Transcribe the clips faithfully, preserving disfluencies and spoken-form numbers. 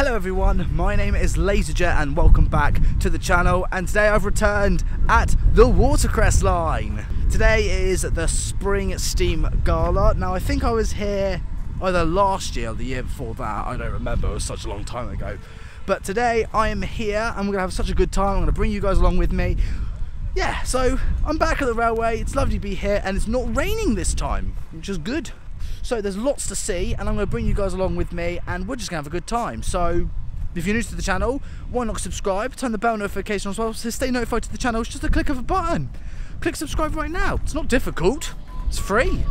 Hello everyone, my name is Laserjet and welcome back to the channel, and today I've returned at the Watercress line. Today is the Spring Steam Gala. Now I think I was here either last year or the year before that, I don't remember, it was such a long time ago. But today I am here and we're going to have such a good time. I'm going to bring you guys along with me. Yeah, so I'm back at the railway, it's lovely to be here and it's not raining this time, which is good. So there's lots to see and I'm going to bring you guys along with me and we're just going to have a good time. So if you're new to the channel, why not subscribe, turn the bell notification on as well, so stay notified to the channel. It's just a click of a button. Click subscribe right now. It's not difficult, it's free.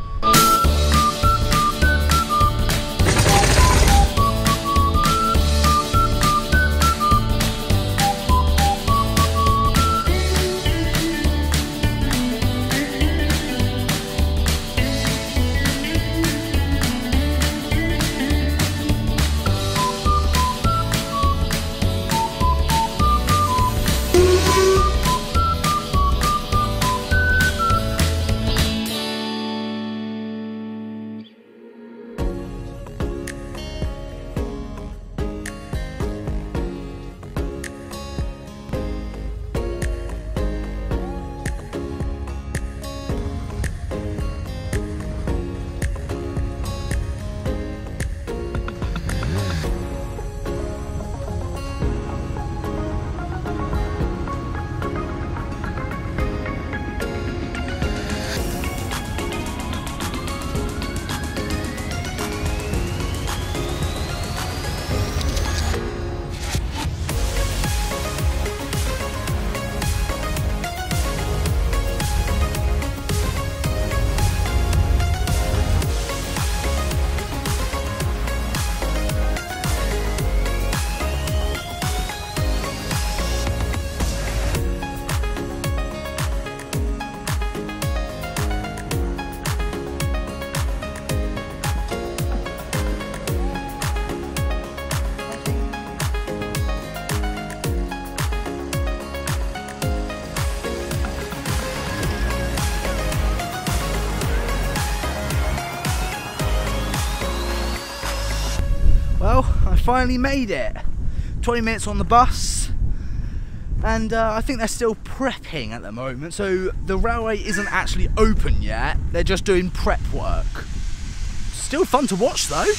Well, I finally made it. twenty minutes on the bus, and uh, I think they're still prepping at the moment, so the railway isn't actually open yet, they're just doing prep work. Still fun to watch though.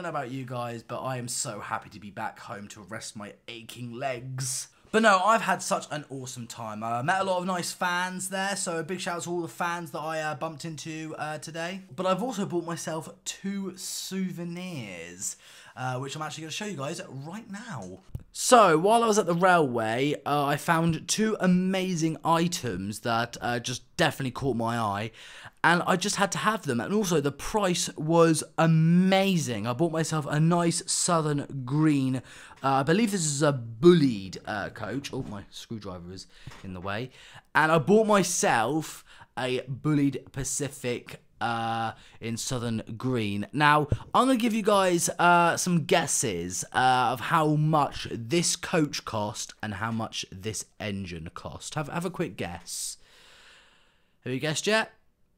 know about you guys, but I am so happy to be back home to rest my aching legs. But no, I've had such an awesome time. I uh, met a lot of nice fans there, so a big shout out to all the fans that I uh, bumped into uh, today. But I've also bought myself two souvenirs, uh, which I'm actually going to show you guys right now. So, while I was at the railway, uh, I found two amazing items that uh, just definitely caught my eye. And I just had to have them. And also, the price was amazing. I bought myself a nice southern green, uh, I believe this is a bullied uh, coach. Oh, my screwdriver is in the way. And I bought myself a bullied Pacific uh, in southern green. Now, I'm going to give you guys uh, some guesses uh, of how much this coach cost and how much this engine cost. Have, have a quick guess. Have you guessed yet?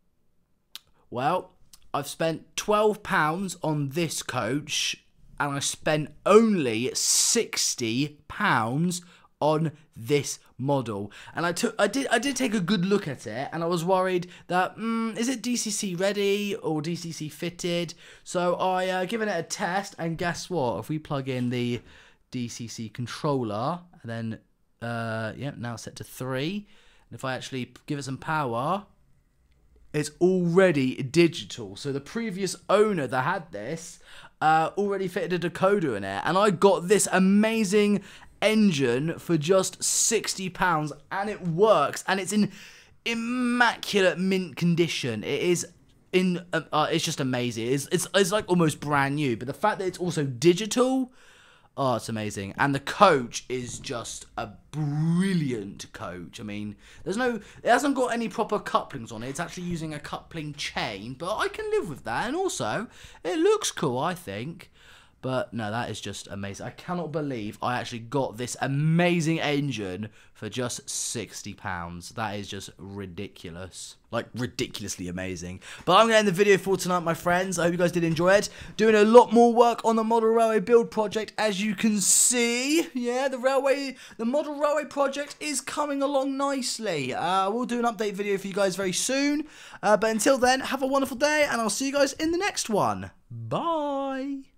Well, I've spent twelve pounds on this coach, and I spent only sixty pounds on this model. And I took, I did, I did take a good look at it, and I was worried that mm, is it D C C ready or D C C fitted? So I uh, given it a test, and guess what? If we plug in the D C C controller, and then uh, yeah, now set to three, and if I actually give it some power, it's already digital. So the previous owner that had this uh, already fitted a decoder in it. And I got this amazing engine for just sixty pounds. And it works. And it's in immaculate mint condition. It is in... Uh, uh, it's just amazing. It's, it's, it's like almost brand new. But the fact that it's also digital... Oh, it's amazing. And the coach is just a brilliant coach. I mean, there's no, it hasn't got any proper couplings on it. It's actually using a coupling chain, but I can live with that. And also, it looks cool, I think. But no, that is just amazing. I cannot believe I actually got this amazing engine for just sixty pounds. That is just ridiculous. Like, ridiculously amazing. But I'm going to end the video for tonight, my friends. I hope you guys did enjoy it. Doing a lot more work on the model railway build project, as you can see. Yeah, the railway, the model railway project is coming along nicely. Uh, we'll do an update video for you guys very soon. Uh, but until then, have a wonderful day, and I'll see you guys in the next one. Bye.